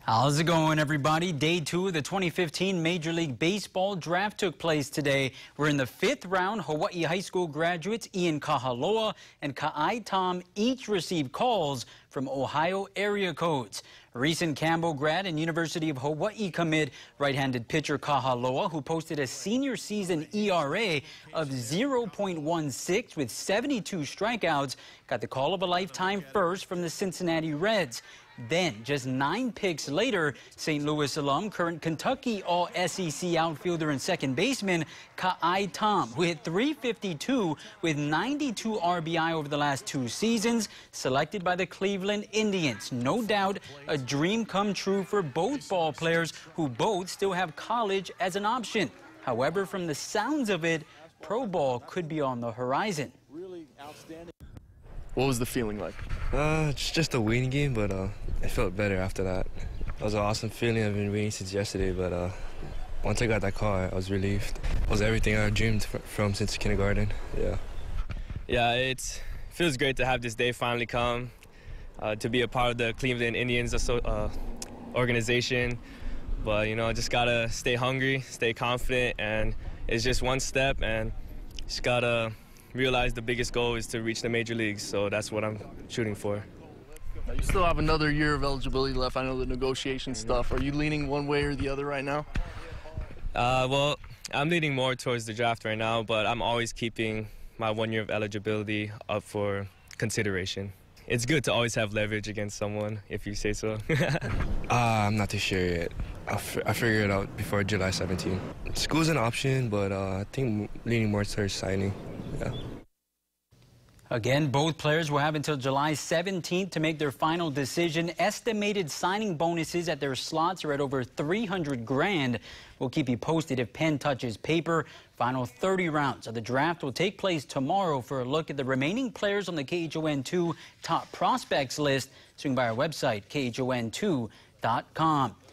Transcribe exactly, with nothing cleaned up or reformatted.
How's it going, everybody? Day two of the twenty fifteen Major League Baseball draft took place today. We're in the fifth round. Hawaii High School graduates Ian Kahaloa and Ka'ai Tom each received calls from Ohio area codes. Recent Campbell grad and University of Hawaii commit right-handed pitcher Kahaloa, who posted a senior season E R A of zero point one six with seventy-two strikeouts, got the call of a lifetime first from the Cincinnati Reds. Then, just nine picks later, Saint Louis alum, current Kentucky All S E C outfielder and second baseman Ka'ai Tom, who hit three fifty-two with ninety-two R B I over the last two seasons, selected by the Cleveland Indians. No doubt a dream come true for both ball players, who both still have college as an option. However, from the sounds of it, pro ball could be on the horizon. Really outstanding. What was the feeling like? Uh, it's just a waiting game, but uh, I felt better after that. It was an awesome feeling. I've been waiting since yesterday, but uh, once I got that call, I was relieved. It was everything I dreamed from since kindergarten. Yeah. Yeah, it's, it feels great to have this day finally come, uh, to be a part of the Cleveland Indians uh, organization. But, you know, I just got to stay hungry, stay confident, and it's just one step, and just got to realize the biggest goal is to reach the major leagues, so that's what I'm shooting for. Now, you still have another year of eligibility left. I know the negotiation stuff. Are you leaning one way or the other right now? Uh, well, I'm leaning more towards the draft right now, but I'm always keeping my one year of eligibility up for consideration. It's good to always have leverage against someone, if you say so. uh, I'm not too sure yet. I'll, f I'll figure it out before July seventeenth. School's an option, but uh, I think leaning more towards signing. Yeah. Again, both players will have until July seventeenth to make their final decision. Estimated signing bonuses at their slots are at over three hundred grand. We'll keep you posted if pen touches paper. Final thirty rounds of the draft will take place tomorrow. For a look at the remaining players on the K H O N two top prospects list, swing by our website, K H O N two dot com.